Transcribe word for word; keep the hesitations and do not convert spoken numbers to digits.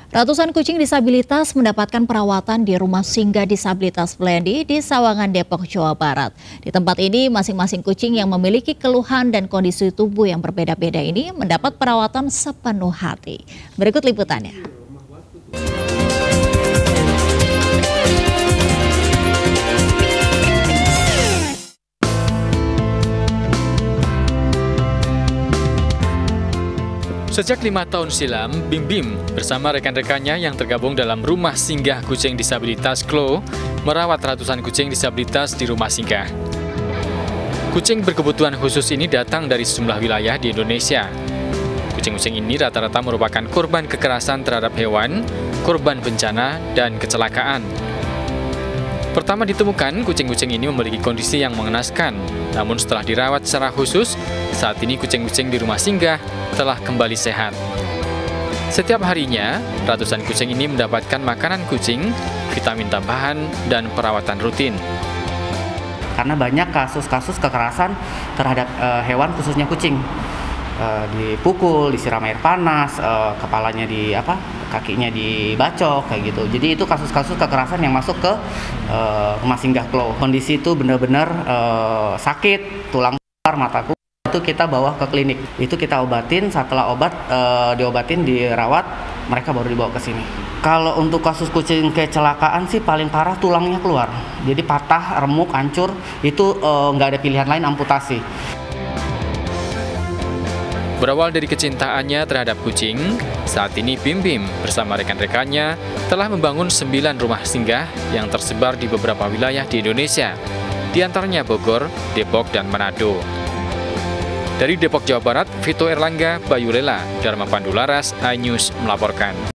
Ratusan kucing disabilitas mendapatkan perawatan di Rumah Singgah Disabilitas Blendy di Sawangan, Depok, Jawa Barat. Di tempat ini, masing-masing kucing yang memiliki keluhan dan kondisi tubuh yang berbeda-beda ini mendapat perawatan sepenuh hati. Berikut liputannya. Sejak lima tahun silam, Bim Bim bersama rekan-rekannya yang tergabung dalam Rumah Singgah Kucing Disabilitas Klo merawat ratusan kucing disabilitas di rumah singgah. Kucing berkebutuhan khusus ini datang dari sejumlah wilayah di Indonesia. Kucing-kucing ini rata-rata merupakan korban kekerasan terhadap hewan, korban bencana, dan kecelakaan. Pertama ditemukan, kucing-kucing ini memiliki kondisi yang mengenaskan. Namun setelah dirawat secara khusus, saat ini kucing-kucing di rumah singgah telah kembali sehat. Setiap harinya, ratusan kucing ini mendapatkan makanan kucing, vitamin tambahan, dan perawatan rutin. Karena banyak kasus-kasus kekerasan terhadap uh, hewan, khususnya kucing. Uh, dipukul, disiram air panas, uh, kepalanya di apa, kakinya dibacok kayak gitu. Jadi itu kasus-kasus kekerasan yang masuk ke uh, rumah singgah Klo. Kondisi itu benar-benar uh, sakit, tulang keluar, mataku. Itu kita bawa ke klinik. Itu kita obatin. Setelah obat uh, diobatin, dirawat, mereka baru dibawa ke sini. Kalau untuk kasus kucing kecelakaan sih paling parah tulangnya keluar. Jadi patah, remuk, hancur. Itu uh, nggak ada pilihan lain, amputasi. Berawal dari kecintaannya terhadap kucing, saat ini Bim Bim bersama rekan-rekannya telah membangun sembilan rumah singgah yang tersebar di beberapa wilayah di Indonesia, di antaranya Bogor, Depok, dan Manado. Dari Depok, Jawa Barat, Vito Erlangga, Bayu Lela, Dharma Pandularas, iNews melaporkan.